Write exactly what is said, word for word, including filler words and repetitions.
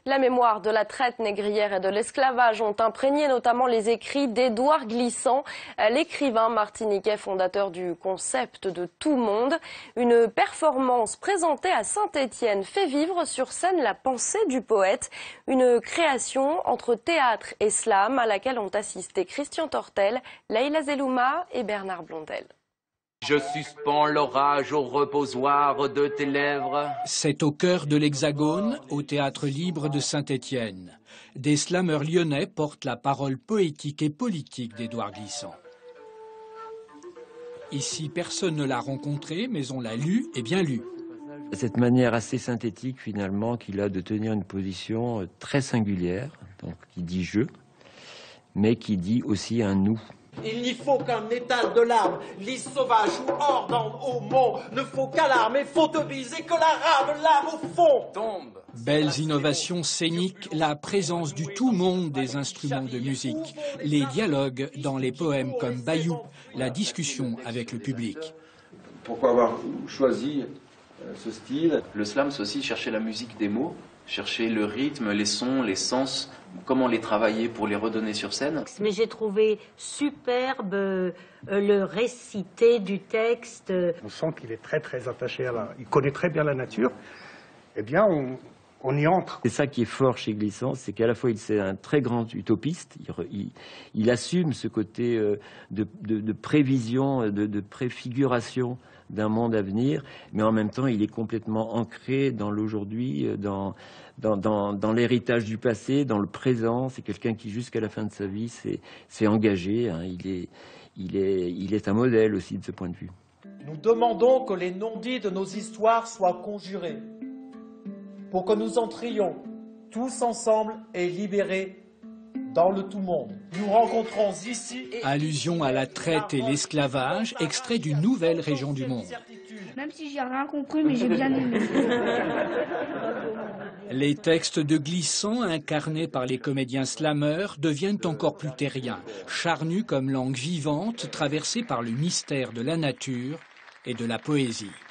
La mémoire de la traite négrière et de l'esclavage ont imprégné notamment les écrits d'Édouard Glissant, l'écrivain martiniquais fondateur du concept de tout monde. Une performance présentée à Saint-Étienne fait vivre sur scène la pensée du poète. Une création entre théâtre et slam à laquelle ont assisté Christian Tortel, Leïla Zelouma et Bernard Blondel. Je suspends l'orage au reposoir de tes lèvres. C'est au cœur de l'Hexagone, au Théâtre Libre de Saint-Étienne. Des slameurs lyonnais portent la parole poétique et politique d'Édouard Glissant. Ici, personne ne l'a rencontré, mais on l'a lu et bien lu. Cette manière assez synthétique, finalement, qu'il a de tenir une position très singulière, donc qui dit « je », mais qui dit aussi un « nous ». Il n'y faut qu'un étal de larmes, lisse sauvage ou hors dans au mont. Ne faut qu'alarme et faut te biser que la rame lame au fond. Tombe. Belles innovations scéniques, la présence du tout monde des instruments de musique, les dialogues dans les poèmes comme Bayou, la discussion avec le public. Pourquoi avoir choisi ce style? Le slam, c'est aussi chercher la musique des mots, chercher le rythme, les sons, les sens, comment les travailler pour les redonner sur scène. Mais j'ai trouvé superbe euh, le récité du texte. On sent qu'il est très très attaché à la... Il connaît très bien la nature. Eh bien, on, on y entre. C'est ça qui est fort chez Glissant, c'est qu'à la fois il c'est un très grand utopiste, il, il, il assume ce côté euh, de, de, de prévision, de, de préfiguration d'un monde à venir, mais en même temps, il est complètement ancré dans l'aujourd'hui, dans, dans, dans, dans l'héritage du passé, dans le présent. C'est quelqu'un qui, jusqu'à la fin de sa vie, s'est engagé. Hein. Il, est, il, est, il est un modèle aussi de ce point de vue. Nous demandons que les non-dits de nos histoires soient conjurés, pour que nous entrions tous ensemble et libérés dans le tout-monde. Nous rencontrons ici... Allusion à la traite et l'esclavage, extrait d'une nouvelle région du monde. Même si j'ai rien compris, mais j'ai bien aimé. Les textes de Glissant, incarnés par les comédiens slameurs, deviennent encore plus terriens, charnus comme langue vivante, traversés par le mystère de la nature et de la poésie.